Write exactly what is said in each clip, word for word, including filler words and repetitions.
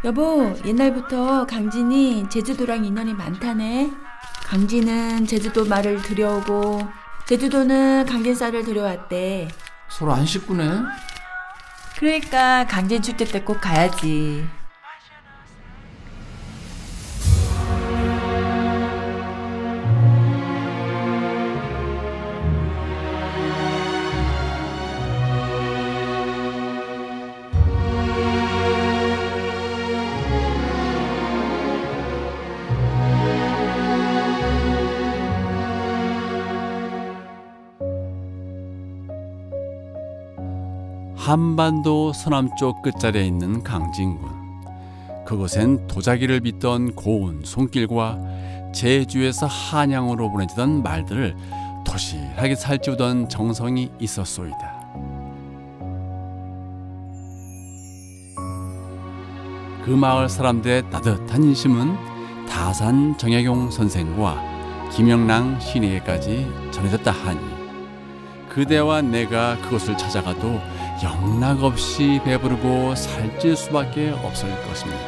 여보, 옛날부터 강진이 제주도랑 인연이 많다네. 강진은 제주도 말을 들여오고 제주도는 강진 쌀을 들여왔대. 서로 안 식구네. 그러니까 강진 축제 때 꼭 가야지. 한반도 서남쪽 끝자리에 있는 강진군. 그곳엔 도자기를 빚던 고운 손길과 제주에서 한양으로 보내지던 말들을 도실하게 살찌우던 정성이 있었소이다. 그 마을 사람들의 따뜻한 인심은 다산 정약용 선생과 김영랑 시인에게까지 전해졌다 하니 그대와 내가 그곳을 찾아가도 영락없이 배부르고 살찔 수밖에 없을 것입니다.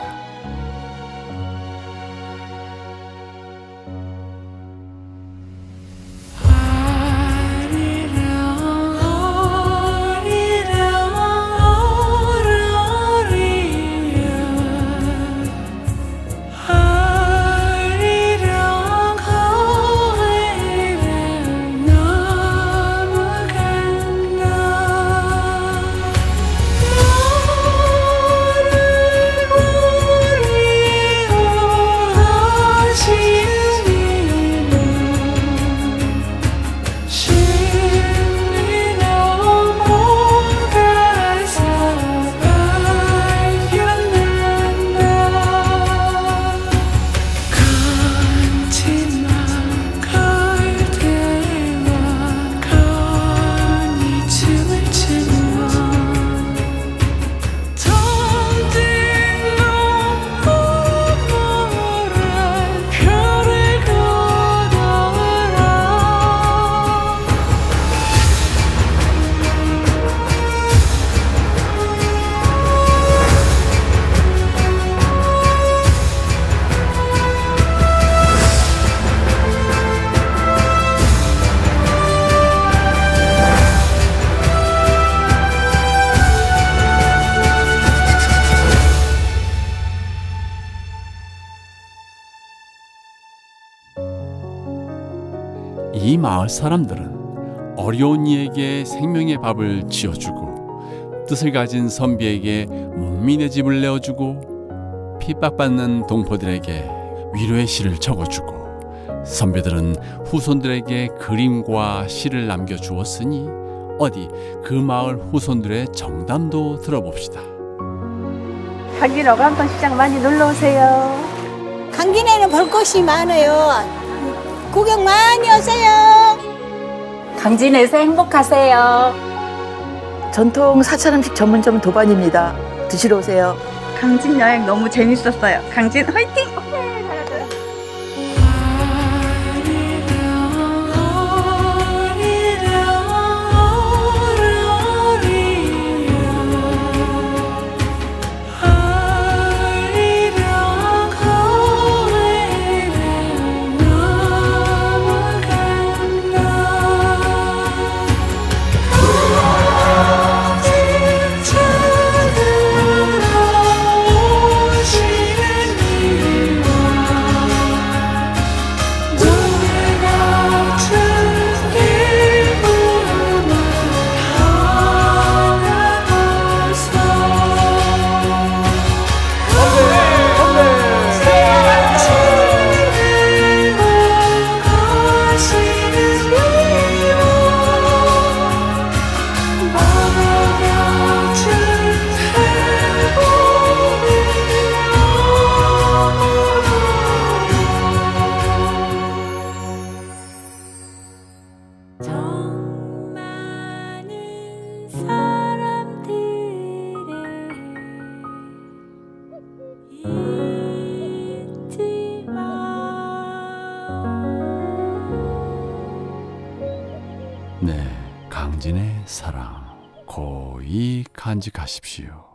이 마을 사람들은 어려운 이에게 생명의 밥을 지어주고 뜻을 가진 선비에게 문민의 집을 내어주고 핍박받는 동포들에게 위로의 시를 적어주고 선비들은 후손들에게 그림과 시를 남겨주었으니 어디 그 마을 후손들의 정담도 들어봅시다. 강진 어감동 시장 많이 놀러오세요. 강진에는 볼 곳이 많아요. 구경 많이 오세요. 강진에서 행복하세요. 전통 사찰 음식 전문점 도반입니다. 드시러 오세요. 강진 여행 너무 재밌었어요. 강진 화이팅! 네, 강진의 사랑 고이 간직하십시오.